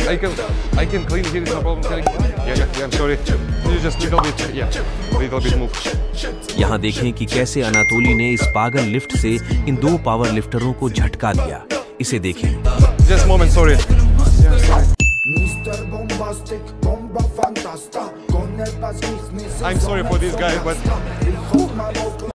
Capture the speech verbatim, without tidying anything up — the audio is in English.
I can, I can clean here. No problem. Can I? Yeah, yeah, yeah. I'm sorry. You just little bit, yeah, little bit move. यहाँ देखें कि कैसे Anatoly ने इस पागल lift से इन दो पावर लिफ्टरों को झटका दिया। इसे देखें। Just moment, sorry. Yeah, sorry. I'm sorry for this guy, but